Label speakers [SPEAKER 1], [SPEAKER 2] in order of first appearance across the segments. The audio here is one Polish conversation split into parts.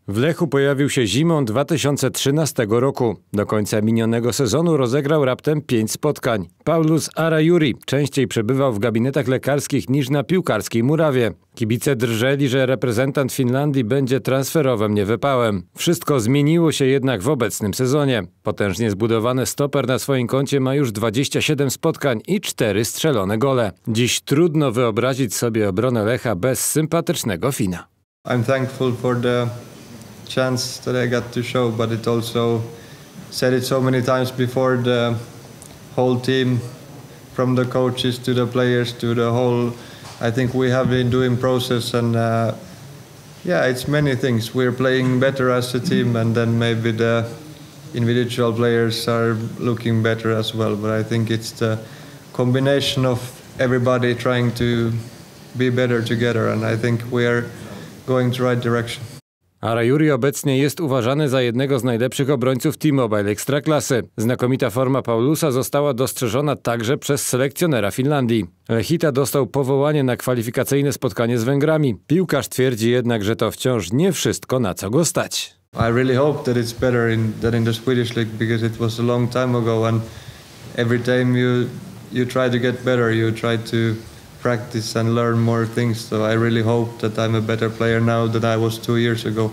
[SPEAKER 1] W Lechu pojawił się zimą 2013 roku. Do końca minionego sezonu rozegrał raptem 5 spotkań. Paulus Arajuri częściej przebywał w gabinetach lekarskich niż na piłkarskiej murawie. Kibice drżeli, że reprezentant Finlandii będzie transferowym niewypałem. Wszystko zmieniło się jednak w obecnym sezonie. Potężnie zbudowany stoper na swoim koncie ma już 27 spotkań i 4 strzelone gole. Dziś trudno wyobrazić sobie obronę Lecha bez sympatycznego Fina.
[SPEAKER 2] I'm thankful for the chance that I got to show, but it also said it so many times before, the whole team, from the coaches to the players to the whole, I think we have been doing process, and yeah, it's many things. We're playing better as a team, and then maybe the individual players are looking better as well, but I think it's the combination of everybody trying to be better together, and I think we are going the right direction.
[SPEAKER 1] Arajuri obecnie jest uważany za jednego z najlepszych obrońców T-Mobile Ekstraklasy. Znakomita forma Paulusa została dostrzeżona także przez selekcjonera Finlandii. Lechita dostał powołanie na kwalifikacyjne spotkanie z Węgrami. Piłkarz twierdzi jednak, że to wciąż nie wszystko, na co go stać.
[SPEAKER 2] I really hope that it's better than in the Swedish league, because it was a long time ago, and every time you try to get better, you try to practice and learn more things, so I really hope that I'm a better player now than I was 2 years ago.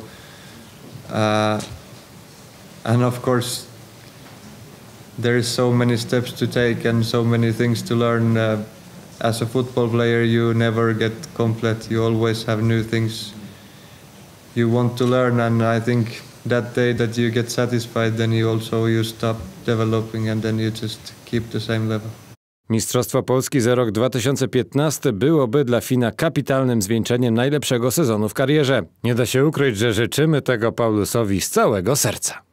[SPEAKER 2] And of course, there is so many steps to take and so many things to learn. As a football player, you never get complete. You always have new things you want to learn, and I think that day that you get satisfied, then you stop developing, and then you just keep the same level.
[SPEAKER 1] Mistrzostwo Polski za rok 2015 byłoby dla Fina kapitalnym zwieńczeniem najlepszego sezonu w karierze. Nie da się ukryć, że życzymy tego Paulusowi z całego serca.